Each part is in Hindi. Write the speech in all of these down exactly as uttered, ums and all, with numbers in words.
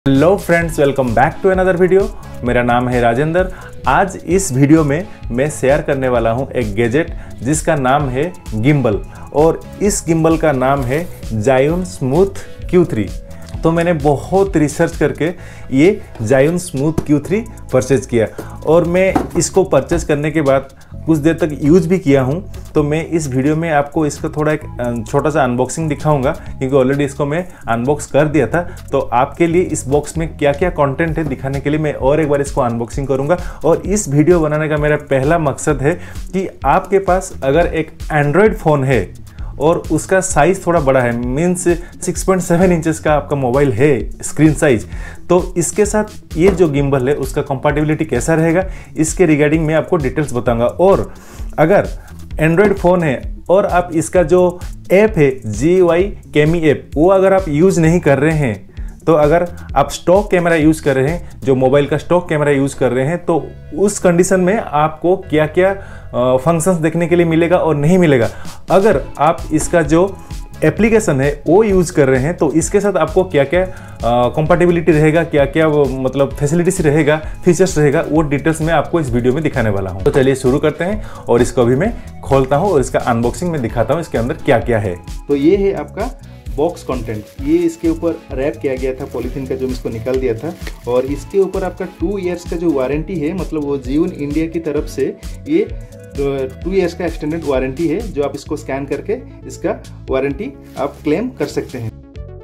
Hello friends, welcome back to another video. मेरा नाम है राजेंद्र। आज इस वीडियो में मैं शेयर करने वाला हूं एक गैजेट जिसका नाम है गिम्बल, और इस गिम्बल का नाम है जायून स्मूथ क्यू थ्री। तो मैंने बहुत रिसर्च करके ये Zhiyun smooth Q three purchase किया, और मैं इसको परचेज करने के बाद कुछ देर तक यूज भी किया हूँ। तो मैं इस वीडियो में आपको इसका थोड़ा एक छोटा सा अनबॉक्सिंग दिखाऊंगा, क्योंकि ऑलरेडी इसको मैं अनबॉक्स कर दिया था। तो आपके लिए इस बॉक्स में क्या क्या कंटेंट है दिखाने के लिए मैं और एक बार इसको अनबॉक्सिंग करूंगा। और इस वीडियो बनाने का मेरा पहला मकसद है कि आपके पास अगर एक एंड्रॉयड फ़ोन है और उसका साइज़ थोड़ा बड़ा है, means six point seven inches का आपका मोबाइल है स्क्रीन साइज, तो इसके साथ ये जो गिम्बल है उसका कंपैटिबिलिटी कैसा रहेगा, इसके रिगार्डिंग मैं आपको डिटेल्स बताऊंगा। और अगर एंड्रॉयड फ़ोन है और आप इसका जो ऐप है जी वाई कैमी ऐप, वो अगर आप यूज़ नहीं कर रहे हैं, तो अगर आप स्टॉक कैमरा यूज़ कर रहे हैं, जो मोबाइल का स्टॉक कैमरा यूज़ कर रहे हैं, तो उस कंडीशन में आपको क्या क्या फंक्शंस देखने के लिए मिलेगा और नहीं मिलेगा। अगर आप इसका जो एप्लीकेशन है वो यूज़ कर रहे हैं, तो इसके साथ आपको क्या क्या कंपैटिबिलिटी रहेगा, क्या क्या वो मतलब फैसिलिटीज रहेगा, फीचर्स रहेगा, वो डिटेल्स मैं आपको इस वीडियो में दिखाने वाला हूँ। तो चलिए शुरू करते हैं, और इसको अभी मैं खोलता हूँ और इसका अनबॉक्सिंग में दिखाता हूँ इसके अंदर क्या क्या है। तो ये है आपका बॉक्स कंटेंट। ये इसके ऊपर रैप किया गया था पॉलीथीन का, जो मैं इसको निकाल दिया था। और इसके ऊपर आपका टू इयर्स का जो वारंटी है, मतलब वो जायून इंडिया की तरफ से ये टू इयर्स का एक्सटेंडेड वारंटी है, जो आप इसको स्कैन करके इसका वारंटी आप क्लेम कर सकते हैं।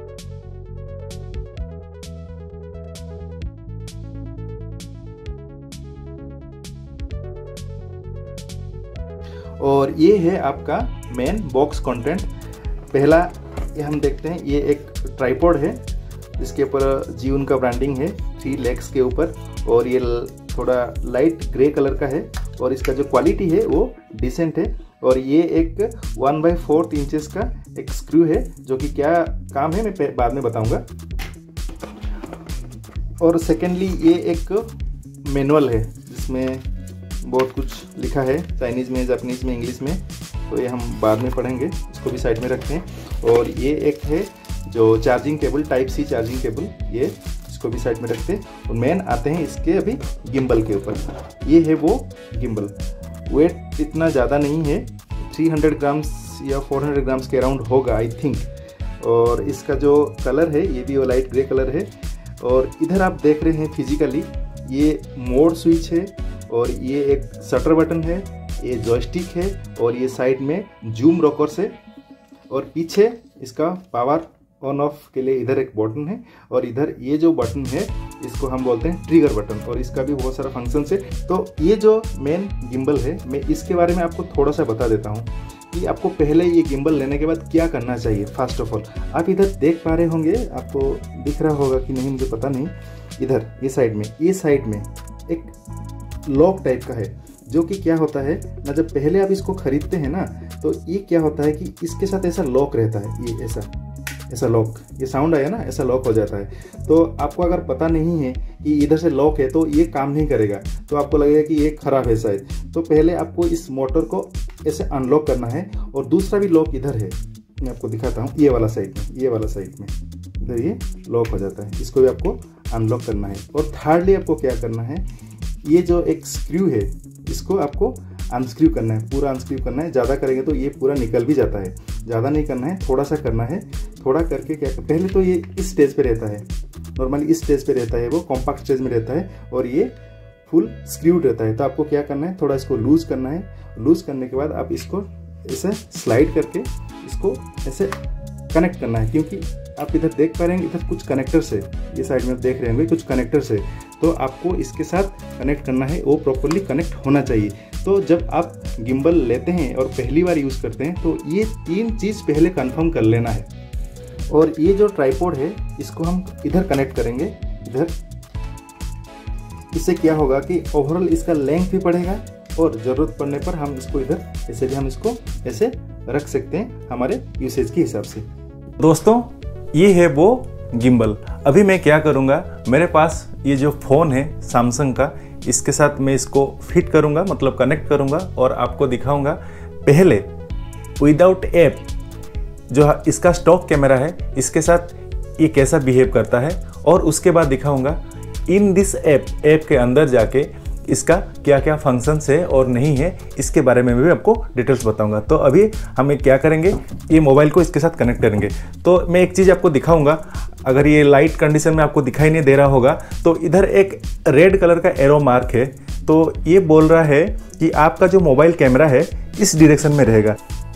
और ये है आपका मेन बॉक्स कंटेंट। पहला ये हम देखते हैं, ये एक ट्राइपॉड है जिसके ऊपर जायून का ब्रांडिंग है थ्री लेग्स के ऊपर, और ये थोड़ा लाइट ग्रे कलर का है, और इसका जो क्वालिटी है वो डिसेंट है। और ये एक वन बाई फोर्थ इंचेस का एक स्क्रू है, जो कि क्या काम है मैं बाद में बताऊंगा। और सेकेंडली ये एक मैनुअल है जिसमें बहुत कुछ लिखा है, चाइनीज़ में, जापानीज़ में, इंग्लिश में, तो ये हम बाद में पढ़ेंगे, इसको भी साइड में रखते हैं। और ये एक है जो charging cable, type C charging cable, ये इसको भी साइड में रखते हैं। और मेन आते हैं इसके अभी गिम्बल के ऊपर। ये है वो गिम्बल। वेट इतना ज़्यादा नहीं है, थ्री हंड्रेड ग्राम्स या फोर हंड्रेड ग्राम्स के अराउंड होगा आई थिंक। और इसका जो कलर है ये भी वो लाइट ग्रे कलर है। और इधर आप देख रहे हैं फिजिकली ये मोड स्विच है, और ये एक शटर बटन है, ये जॉयस्टिक है, और ये साइड में जूम रॉकर्स है, और पीछे इसका पावर ऑन ऑफ के लिए इधर एक बटन है, और इधर ये जो बटन है इसको हम बोलते हैं ट्रिगर बटन, और इसका भी बहुत सारा फंक्शन है। तो ये जो मेन गिम्बल है, मैं इसके बारे में आपको थोड़ा सा बता देता हूँ कि आपको पहले ये गिम्बल लेने के बाद क्या करना चाहिए। फर्स्ट ऑफ ऑल आप इधर देख पा रहे होंगे, आपको दिख रहा होगा कि नहीं मुझे पता नहीं, इधर ये साइड में ये साइड में एक लॉक टाइप का है, जो कि क्या होता है ना, जब पहले आप इसको खरीदते हैं ना, तो ये क्या होता है कि इसके साथ ऐसा लॉक रहता है, ये ऐसा ऐसा लॉक, ये साउंड आया ना, ऐसा लॉक हो जाता है। तो आपको अगर पता नहीं है कि इधर से लॉक है तो ये काम नहीं करेगा, तो आपको लगेगा कि ये खराब है शायद। तो पहले आपको इस मोटर को ऐसे अनलॉक करना है। और दूसरा भी लॉक इधर है, मैं आपको दिखाता हूँ, ये वाला साइड में, ये वाला साइड में इधर ये लॉक हो जाता है, इसको भी आपको अनलॉक करना है। और थर्डली आपको क्या करना है, ये जो एक स्क्रू है इसको आपको अनस्क्रू करना है, पूरा अनस्क्रू करना है। ज़्यादा करेंगे तो ये पूरा निकल भी जाता है, ज़्यादा नहीं करना है, थोड़ा सा करना है। थोड़ा करके क्या कर, पहले तो ये इस स्टेज पे रहता है, नॉर्मली इस स्टेज पे रहता है, वो कॉम्पैक्ट स्टेज में रहता है, और ये फुल स्क्रूड रहता है। तो आपको क्या करना है, थोड़ा इसको लूज करना है। लूज करने के बाद आप इसको ऐसे स्लाइड करके इसको ऐसे कनेक्ट करना है, क्योंकि आप इधर देख पा रहे हैं इधर कुछ कनेक्टर्स है, ये साइड में देख रहे होंगे कुछ कनेक्टर्स है, तो आपको इसके साथ कनेक्ट करना है, वो प्रॉपरली कनेक्ट होना चाहिए। तो जब आप गिम्बल लेते हैं और पहली बार यूज़ करते हैं, तो ये तीन चीज़ पहले कंफर्म कर लेना है। और ये जो ट्राइपॉड है इसको हम इधर कनेक्ट करेंगे, इधर। इससे क्या होगा कि ओवरऑल इसका लेंथ भी बढ़ेगा, और ज़रूरत पड़ने पर हम इसको इधर ऐसे भी हम इसको ऐसे रख सकते हैं हमारे यूसेज के हिसाब से। दोस्तों, ये है वो गिम्बल। अभी मैं क्या करूँगा, मेरे पास ये जो फ़ोन है सैमसंग का, इसके साथ मैं इसको फिट करूँगा, मतलब कनेक्ट करूँगा, और आपको दिखाऊँगा पहले विदाउट ऐप जो इसका स्टॉक कैमरा है इसके साथ ये कैसा बिहेव करता है, और उसके बाद दिखाऊंगा इन दिस ऐप ऐप के अंदर जाके इसका क्या क्या फंक्शंस है और नहीं है, इसके बारे में भी आपको डिटेल्स बताऊंगा। तो अभी हम क्या करेंगे, ये मोबाइल को इसके साथ कनेक्ट करेंगे। तो मैं एक चीज़ आपको दिखाऊंगा, अगर ये लाइट कंडीशन में आपको दिखाई नहीं दे रहा होगा तो इधर एक रेड कलर का एरो मार्क है, तो ये बोल रहा है कि आपका जो मोबाइल कैमरा है इस डायरेक्शन में रहेगा।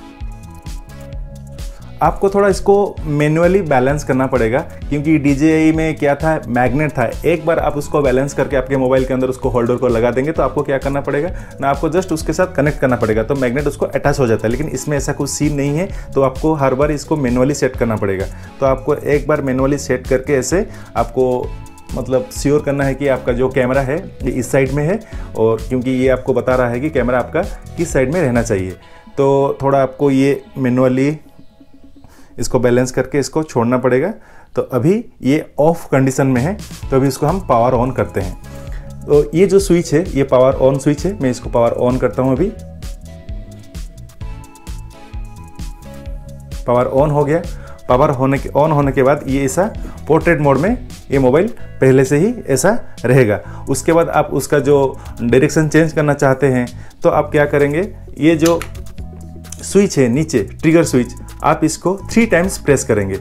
आपको थोड़ा इसको मैन्युअली बैलेंस करना पड़ेगा, क्योंकि डी जे आई में क्या था, मैग्नेट था। एक बार आप उसको बैलेंस करके आपके मोबाइल के अंदर उसको होल्डर को लगा देंगे तो आपको क्या करना पड़ेगा ना, आपको जस्ट उसके साथ कनेक्ट करना पड़ेगा, तो मैग्नेट उसको अटैच हो जाता है। लेकिन इसमें ऐसा कुछ सीन नहीं है, तो आपको हर बार इसको मैनुअली सेट करना पड़ेगा। तो आपको एक बार मैनुअली सेट करके ऐसे आपको मतलब श्योर करना है कि आपका जो कैमरा है ये इस साइड में है, और क्योंकि ये आपको बता रहा है कि कैमरा आपका किस साइड में रहना चाहिए। तो थोड़ा आपको ये मैनुअली इसको बैलेंस करके इसको छोड़ना पड़ेगा। तो अभी ये ऑफ कंडीशन में है, तो अभी इसको हम पावर ऑन करते हैं। तो ये जो स्विच है ये पावर ऑन स्विच है, मैं इसको पावर ऑन करता हूं। अभी पावर ऑन हो गया। पावर होने के ऑन होने के बाद ये ऐसा पोर्ट्रेट मोड में ये मोबाइल पहले से ही ऐसा रहेगा। उसके बाद आप उसका जो डायरेक्शन चेंज करना चाहते हैं तो आप क्या करेंगे, ये जो स्विच है नीचे ट्रिगर स्विच, आप इसको थ्री टाइम्स प्रेस करेंगे।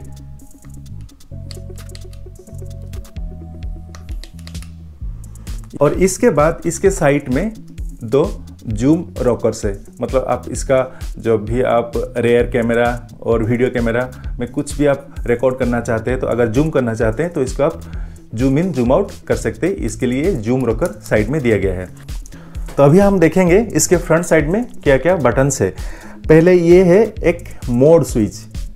और इसके बाद इसके साइड में दो जूम रॉकर्स है, मतलब आप इसका जो भी आप रेयर कैमरा और वीडियो कैमरा में कुछ भी आप रिकॉर्ड करना चाहते हैं, तो अगर जूम करना चाहते हैं तो इसको आप जूम इन जूम आउट कर सकते हैं। इसके लिए जूम रॉकर साइड में दिया गया है। तो अभी हम देखेंगे इसके फ्रंट साइड में क्या क्या बटन्स है। पहले ये है एक मोड स्विच,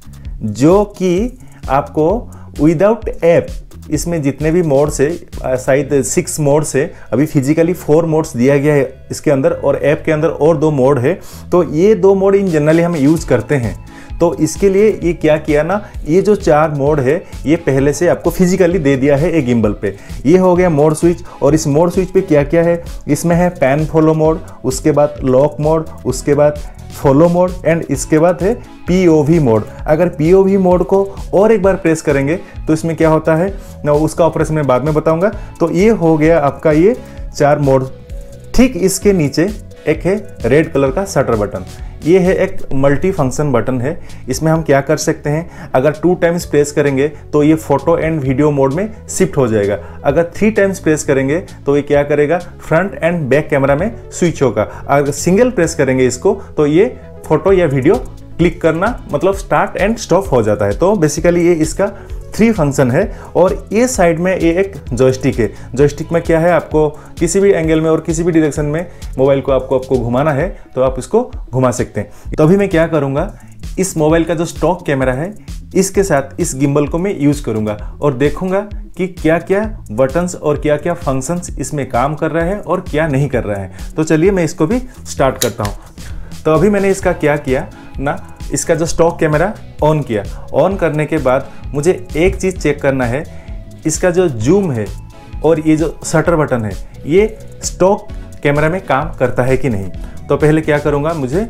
जो कि आपको विदाउट ऐप, इसमें जितने भी मोड्स है, शायद सिक्स मोड्स है, अभी फिजिकली फोर मोड्स दिया गया है इसके अंदर, और ऐप के अंदर और दो मोड है। तो ये दो मोड इन जनरली हम यूज़ करते हैं। तो इसके लिए ये क्या किया ना, ये जो चार मोड है ये पहले से आपको फिजिकली दे दिया है एक गिम्बल पे। ये हो गया मोड स्विच। और इस मोड स्विच पे क्या क्या है, इसमें है पैन फॉलो मोड, उसके बाद लॉक मोड, उसके बाद फॉलो मोड, एंड इसके बाद है पी ओ वी मोड। अगर पी ओ वी मोड को और एक बार प्रेस करेंगे तो इसमें क्या होता है ना, उसका ऑपरेशन मैं बाद में बताऊंगा। तो ये हो गया आपका ये चार मोड। ठीक इसके नीचे एक है रेड कलर का शटर बटन, ये है एक मल्टी फंक्शन बटन है। इसमें हम क्या कर सकते हैं, अगर टू टाइम्स प्रेस करेंगे तो ये फोटो एंड वीडियो मोड में शिफ्ट हो जाएगा। अगर थ्री टाइम्स प्रेस करेंगे तो ये क्या करेगा, फ्रंट एंड बैक कैमरा में स्विच होगा। अगर सिंगल प्रेस करेंगे इसको तो ये फोटो या वीडियो क्लिक करना मतलब स्टार्ट एंड स्टॉप हो जाता है। तो बेसिकली ये इसका थ्री फंक्शन है। और ये साइड में ये एक जॉयस्टिक है। जॉयस्टिक में क्या है, आपको किसी भी एंगल में और किसी भी डायरेक्शन में मोबाइल को आपको आपको घुमाना है तो आप इसको घुमा सकते हैं। तो अभी मैं क्या करूँगा, इस मोबाइल का जो स्टॉक कैमरा है इसके साथ इस गिम्बल को मैं यूज़ करूँगा और देखूँगा कि क्या क्या बटन्स और क्या क्या फंक्शंस इसमें काम कर रहे हैं और क्या नहीं कर रहे हैं। तो चलिए मैं इसको भी स्टार्ट करता हूँ। तो अभी मैंने इसका क्या किया ना, इसका जो स्टॉक कैमरा ऑन किया। ऑन करने के बाद मुझे एक चीज़ चेक करना है, इसका जो जूम है और ये जो शटर बटन है ये स्टॉक कैमरा में काम करता है कि नहीं। तो पहले क्या करूँगा, मुझे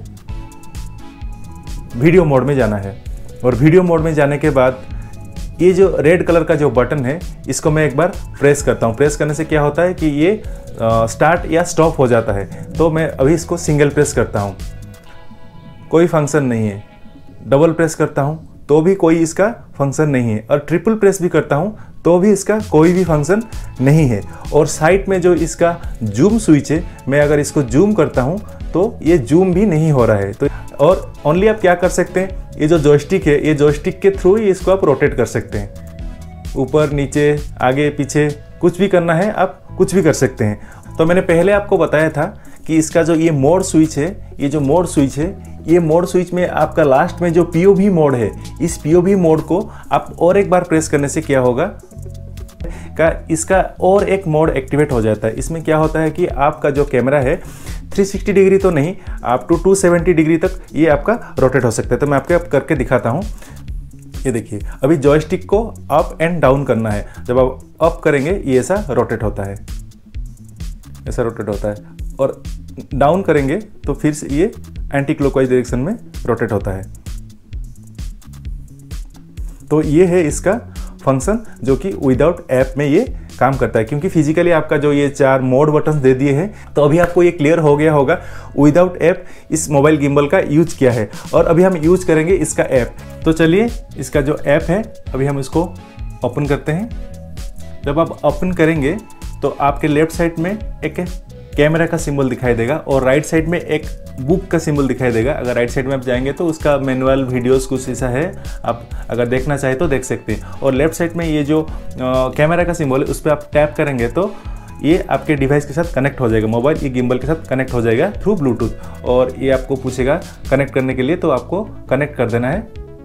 वीडियो मोड में जाना है। और वीडियो मोड में जाने के बाद ये जो रेड कलर का जो बटन है इसको मैं एक बार प्रेस करता हूँ। प्रेस करने से क्या होता है कि ये स्टार्ट या स्टॉप हो जाता है। तो मैं अभी इसको सिंगल प्रेस करता हूँ, कोई फंक्शन नहीं है। डबल प्रेस करता हूँ तो भी कोई इसका फंक्शन नहीं है। और ट्रिपल प्रेस भी करता हूँ तो भी इसका कोई भी फंक्शन नहीं है। और साइड में जो इसका जूम स्विच है, मैं अगर इसको जूम करता हूँ तो ये जूम भी नहीं हो रहा है। तो और ओनली आप क्या कर सकते हैं, ये जो जॉयस्टिक है, ये जॉयस्टिक के थ्रू ही इसको आप रोटेट कर सकते हैं। ऊपर नीचे आगे पीछे कुछ भी करना है आप कुछ भी कर सकते हैं। तो मैंने पहले आपको बताया था कि इसका जो ये मोड स्विच है, ये जो मोड स्विच है, ये मोड स्विच में आपका लास्ट में जो पी ओ वी मोड है, इस पी ओ वी मोड को आप और एक बार प्रेस करने से क्या होगा का इसका और एक मोड एक्टिवेट हो जाता है। इसमें क्या होता है कि आपका जो कैमरा है थ्री सिक्सटी डिग्री तो नहीं, आप टू टू सेवेंटी डिग्री तक ये आपका रोटेट हो सकता है। तो मैं आपको अब करके दिखाता हूँ। ये देखिए, अभी जॉयस्टिक को अप एंड डाउन करना है। जब आप अप करेंगे ये ऐसा रोटेट होता है, ऐसा रोटेट होता है, और डाउन करेंगे तो फिर से ये एंटी क्लॉकवाइज डायरेक्शन में रोटेट होता है। तो ये है इसका फंक्शन जो कि विदाउट ऐप में ये काम करता है, क्योंकि फिजिकली आपका जो ये चार मोड बटन दे दिए हैं, तो अभी आपको ये क्लियर हो गया होगा विदाउट ऐप इस मोबाइल गिम्बल का यूज किया है। और अभी हम यूज करेंगे इसका ऐप। तो चलिए इसका जो ऐप है अभी हम इसको ओपन करते हैं। जब आप ओपन करेंगे तो आपके लेफ्ट साइड में एक कैमरा का सिंबल दिखाई देगा और राइट साइड में एक बुक का सिंबल दिखाई देगा। अगर राइट साइड में आप जाएंगे तो उसका मैनुअल वीडियोस कुछ ऐसा है, आप अगर देखना चाहे तो देख सकते हैं। और लेफ्ट साइड में ये जो कैमरा का सिंबल है उस पर आप टैप करेंगे तो ये आपके डिवाइस के साथ कनेक्ट हो जाएगा, मोबाइल ये गिम्बल के साथ कनेक्ट हो जाएगा थ्रू ब्लूटूथ। और ये आपको पूछेगा कनेक्ट करने के लिए, तो आपको कनेक्ट कर देना है।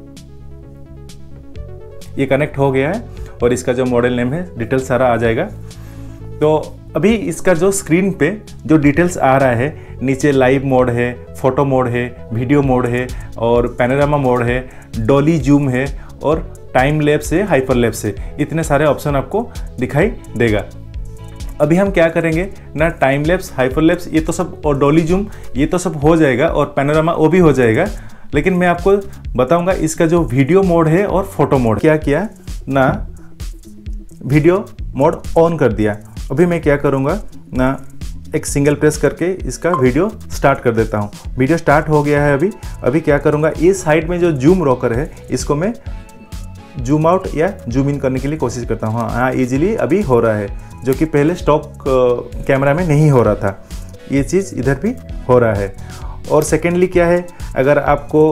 ये कनेक्ट हो गया है और इसका जो मॉडल नेम है डिटेल सारा आ जाएगा। तो अभी इसका जो स्क्रीन पे जो डिटेल्स आ रहा है, नीचे लाइव मोड है, फोटो मोड है, वीडियो मोड है और पैनोरामा मोड है, डॉली जूम है और टाइम लैप्स है, हाइपर लैप्स है। इतने सारे ऑप्शन आपको दिखाई देगा। अभी हम क्या करेंगे ना, टाइम लैप्स, हाइपर लैप्स ये तो सब और डॉली जूम ये तो सब हो जाएगा और पैनोरामा वो भी हो जाएगा, लेकिन मैं आपको बताऊंगा इसका जो वीडियो मोड है और फोटो मोड। क्या किया ना, वीडियो मोड ऑन कर दिया। अभी मैं क्या करूंगा ना, एक सिंगल प्रेस करके इसका वीडियो स्टार्ट कर देता हूं। वीडियो स्टार्ट हो गया है। अभी अभी क्या करूंगा, इस साइड में जो जूम रॉकर है इसको मैं जूम आउट या जूम इन करने के लिए कोशिश करता हूँ। हाँ, इजीली अभी हो रहा है, जो कि पहले स्टॉक कैमरा में नहीं हो रहा था। ये चीज़ इधर भी हो रहा है। और सेकेंडली क्या है, अगर आपको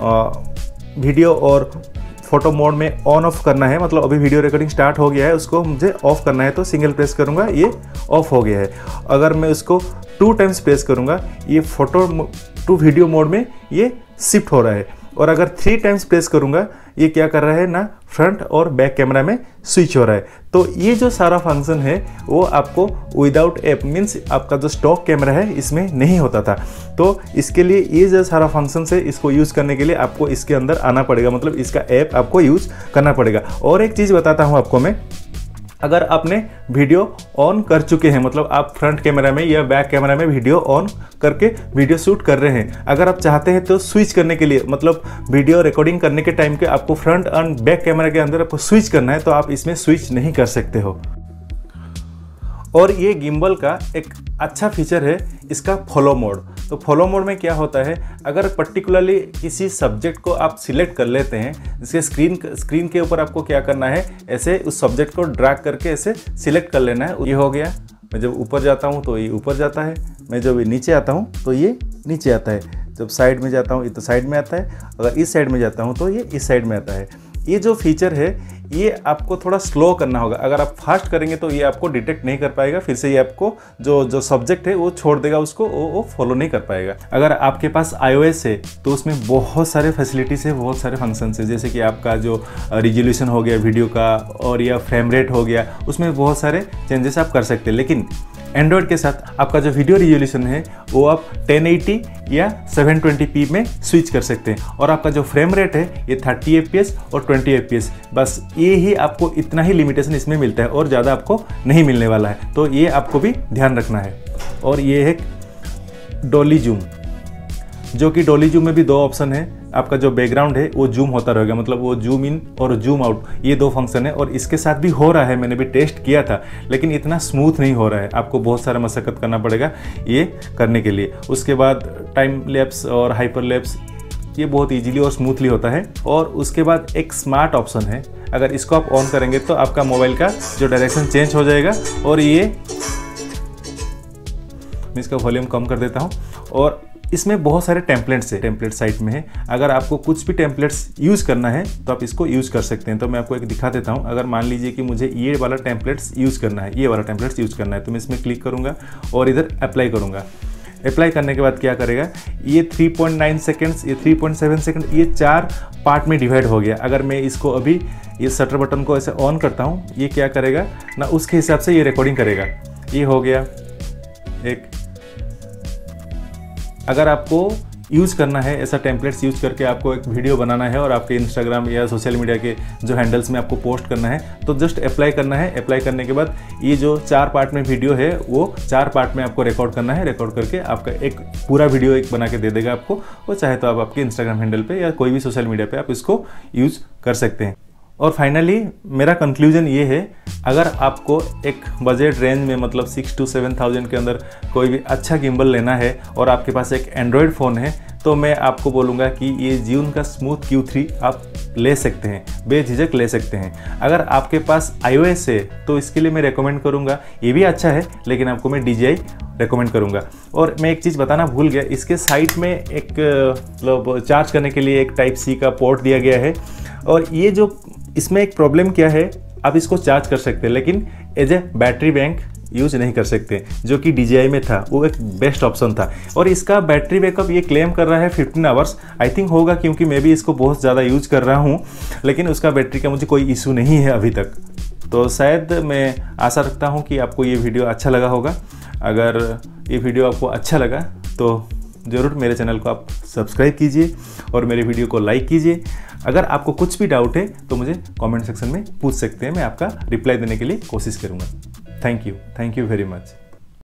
वीडियो और फोटो मोड में ऑन ऑफ करना है, मतलब अभी वीडियो रिकॉर्डिंग स्टार्ट हो गया है, उसको मुझे ऑफ करना है, तो सिंगल प्रेस करूंगा, ये ऑफ हो गया है। अगर मैं उसको टू टाइम्स प्रेस करूंगा, ये फोटो टू वीडियो मोड में ये शिफ्ट हो रहा है। और अगर थ्री टाइम्स प्रेस करूंगा, ये क्या कर रहा है ना, फ्रंट और बैक कैमरा में स्विच हो रहा है। तो ये जो सारा फंक्शन है वो आपको विदाउट ऐप, मीन्स आपका जो स्टॉक कैमरा है इसमें नहीं होता था। तो इसके लिए ये जो सारा फंक्शन है इसको यूज़ करने के लिए आपको इसके अंदर आना पड़ेगा, मतलब इसका ऐप आपको यूज़ करना पड़ेगा। और एक चीज़ बताता हूँ आपको मैं, अगर आपने वीडियो ऑन कर चुके हैं, मतलब आप फ्रंट कैमरा में या बैक कैमरा में वीडियो ऑन करके वीडियो शूट कर रहे हैं, अगर आप चाहते हैं तो स्विच करने के लिए, मतलब वीडियो रिकॉर्डिंग करने के टाइम के आपको फ्रंट एंड बैक कैमरा के अंदर आपको स्विच करना है, तो आप इसमें स्विच नहीं कर सकते हो। और ये गिम्बल का एक अच्छा फीचर है इसका फॉलो मोड। तो फॉलो मोड में क्या होता है, अगर पर्टिकुलरली किसी सब्जेक्ट को आप सिलेक्ट कर लेते हैं, जिसके स्क्रीन स्क्रीन के ऊपर आपको क्या करना है, ऐसे उस सब्जेक्ट को ड्रैग करके ऐसे सिलेक्ट कर लेना है। ये हो गया। मैं जब ऊपर जाता हूँ तो ये ऊपर जाता है, मैं जब नीचे आता हूँ तो ये नीचे आता है, जब साइड में जाता हूँ ये तो साइड में आता है, अगर इस साइड में जाता हूँ तो ये इस साइड में आता है। ये जो फीचर है ये आपको थोड़ा स्लो करना होगा। अगर आप फास्ट करेंगे तो ये आपको डिटेक्ट नहीं कर पाएगा, फिर से ये आपको जो जो सब्जेक्ट है वो छोड़ देगा, उसको वो वो फॉलो नहीं कर पाएगा। अगर आपके पास आईओएस है तो उसमें बहुत सारे फैसिलिटीज़ है, बहुत सारे फंक्शंस है, जैसे कि आपका जो रिजोल्यूशन हो गया वीडियो का और या फ्रेम रेट हो गया, उसमें बहुत सारे चेंजेस आप कर सकते हैं। लेकिन एंड्रॉयड के साथ आपका जो वीडियो रिजोल्यूशन है वो आप टेन एटी या सेवन ट्वेंटी पी में स्विच कर सकते हैं। और आपका जो फ्रेम रेट है ये थर्टी एफ पी एस और ट्वेंटी एफ पी एस, बस ये ही आपको इतना ही लिमिटेशन इसमें मिलता है और ज़्यादा आपको नहीं मिलने वाला है। तो ये आपको भी ध्यान रखना है। और ये है डॉली जूम, जो कि डॉली जूम में भी दो ऑप्शन है। आपका जो बैकग्राउंड है वो जूम होता रहेगा, मतलब वो जूम इन और जूम आउट, ये दो फंक्शन है। और इसके साथ भी हो रहा है, मैंने भी टेस्ट किया था, लेकिन इतना स्मूथ नहीं हो रहा है। आपको बहुत सारा मशक्कत करना पड़ेगा ये करने के लिए। उसके बाद टाइम लैप्स और हाइपर लैप्स ये बहुत इजीली और स्मूथली होता है। और उसके बाद एक स्मार्ट ऑप्शन है, अगर इसको आप ऑन करेंगे तो आपका मोबाइल का जो डायरेक्शन चेंज हो जाएगा। और ये मैं इसका वॉल्यूम कम कर देता हूँ। और इसमें बहुत सारे टेम्पलेट्स है, टेम्पलेट साइट में है। अगर आपको कुछ भी टेम्पलेट्स यूज़ करना है तो आप इसको यूज़ कर सकते हैं। तो मैं आपको एक दिखा देता हूँ। अगर मान लीजिए कि मुझे ये वाला टेम्पलेट्स यूज़ करना है, ये वाला टेम्पलेट्स यूज़ करना है, तो मैं इसमें क्लिक करूँगा और इधर अप्लाई करूँगा। अप्लाई करने के बाद क्या करेगा, ये थ्री पॉइंट नाइन सेकेंड्स, ये थ्री पॉइंट सेवन सेकेंड, ये चार पार्ट में डिवाइड हो गया। अगर मैं इसको अभी ये शटर बटन को ऐसे ऑन करता हूँ, ये क्या करेगा ना, उसके हिसाब से ये रिकॉर्डिंग करेगा। ये हो गया एक। अगर आपको यूज़ करना है ऐसा टेम्पलेट्स यूज़ करके आपको एक वीडियो बनाना है और आपके इंस्टाग्राम या सोशल मीडिया के जो हैंडल्स में आपको पोस्ट करना है, तो जस्ट अप्लाई करना है। अप्लाई करने के बाद ये जो चार पार्ट में वीडियो है वो चार पार्ट में आपको रिकॉर्ड करना है। रिकॉर्ड करके आपका एक पूरा वीडियो एक बना के दे देगा आपको। वो चाहे तो आप आपके इंस्टाग्राम हैंडल पे या कोई भी सोशल मीडिया पे आप इसको यूज़ कर सकते हैं। और फाइनली मेरा कंक्लूजन ये है, अगर आपको एक बजट रेंज में मतलब सिक्स टू सेवन थाउजेंड के अंदर कोई भी अच्छा गिम्बल लेना है और आपके पास एक एंड्रॉयड फ़ोन है, तो मैं आपको बोलूँगा कि ये ज़ूम का स्मूथ क्यू थ्री आप ले सकते हैं, बेझिझक ले सकते हैं। अगर आपके पास आईओएस है तो इसके लिए मैं रेकमेंड करूँगा, ये भी अच्छा है, लेकिन आपको मैं डी जे आई रेकमेंड करूँगा। और मैं एक चीज़ बताना भूल गया, इसके साइड में एक मतलब चार्ज करने के लिए एक टाइप सी का पोर्ट दिया गया है। और ये जो इसमें एक प्रॉब्लम क्या है, आप इसको चार्ज कर सकते हैं लेकिन as a battery bank use नहीं कर सकते, जो कि डी जे आई में था, वो एक बेस्ट ऑप्शन था। और इसका बैटरी बैकअप ये क्लेम कर रहा है फिफ्टीन आवर्स, आई थिंक होगा, क्योंकि मैं भी इसको बहुत ज़्यादा यूज कर रहा हूँ, लेकिन उसका बैटरी का मुझे कोई इशू नहीं है अभी तक। तो शायद मैं आशा रखता हूँ कि आपको ये वीडियो अच्छा लगा होगा। अगर ये वीडियो आपको अच्छा लगा तो ज़रूर मेरे चैनल को आप सब्सक्राइब कीजिए और मेरे वीडियो को लाइक कीजिए। अगर आपको कुछ भी डाउट है तो मुझे कमेंट सेक्शन में पूछ सकते हैं, मैं आपका रिप्लाई देने के लिए कोशिश करूँगा। Thank you, thank you very much.